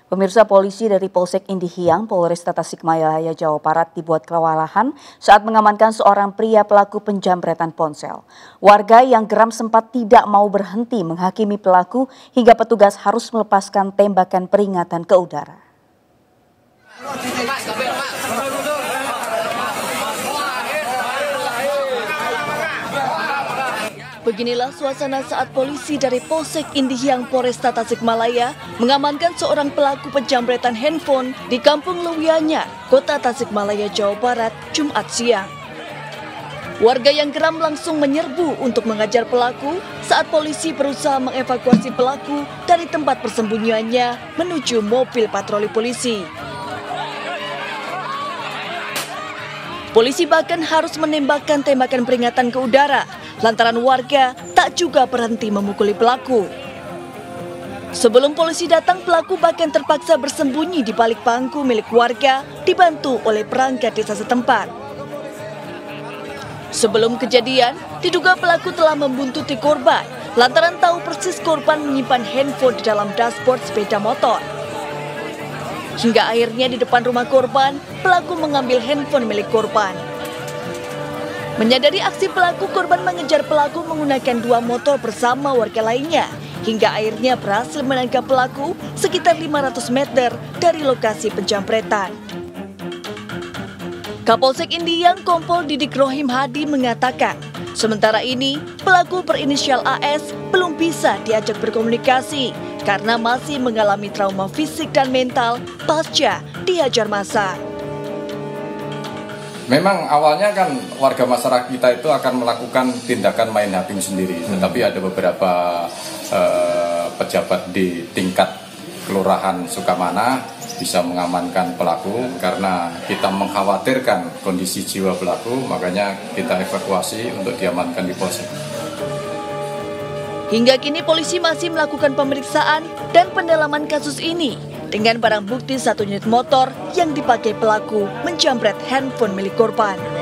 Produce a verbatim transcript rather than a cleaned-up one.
Pemirsa, polisi dari Polsek Indihiyang, Polresta Tasikmalaya, Jawa Barat dibuat kewalahan saat mengamankan seorang pria pelaku penjamretan ponsel. Warga yang geram sempat tidak mau berhenti menghakimi pelaku hingga petugas harus melepaskan tembakan peringatan ke udara. Beginilah suasana saat polisi dari Polsek Indihiyang Polresta Tasikmalaya mengamankan seorang pelaku penjamretan handphone di Kampung Lewianya, Kota Tasikmalaya, Jawa Barat, Jumat siang. Warga yang geram langsung menyerbu untuk mengajar pelaku saat polisi berusaha mengevakuasi pelaku dari tempat persembunyiannya menuju mobil patroli polisi. Polisi bahkan harus menembakkan tembakan peringatan ke udara lantaran warga tak juga berhenti memukuli pelaku. Sebelum polisi datang, pelaku bahkan terpaksa bersembunyi di balik bangku milik warga dibantu oleh perangkat desa setempat. Sebelum kejadian, diduga pelaku telah membuntuti korban lantaran tahu persis korban menyimpan handphone di dalam dashboard sepeda motor. Hingga akhirnya di depan rumah korban, pelaku mengambil handphone milik korban. Menyadari aksi pelaku, korban mengejar pelaku menggunakan dua motor bersama warga lainnya. Hingga akhirnya berhasil menangkap pelaku sekitar lima ratus meter dari lokasi penjamretan. Kapolsek Indihiyang Kompol Didik Rohim Hadi mengatakan, sementara ini pelaku berinisial A S belum bisa diajak berkomunikasi karena masih mengalami trauma fisik dan mental pasca dihajar massa. Memang awalnya kan warga masyarakat kita itu akan melakukan tindakan main hakim sendiri, hmm. tetapi ada beberapa uh, pejabat di tingkat kelurahan Sukamana bisa mengamankan pelaku karena kita mengkhawatirkan kondisi jiwa pelaku, makanya kita evakuasi untuk diamankan di Polsek. Hingga kini polisi masih melakukan pemeriksaan dan pendalaman kasus ini dengan barang bukti satu unit motor yang dipakai pelaku menjamret handphone milik korban.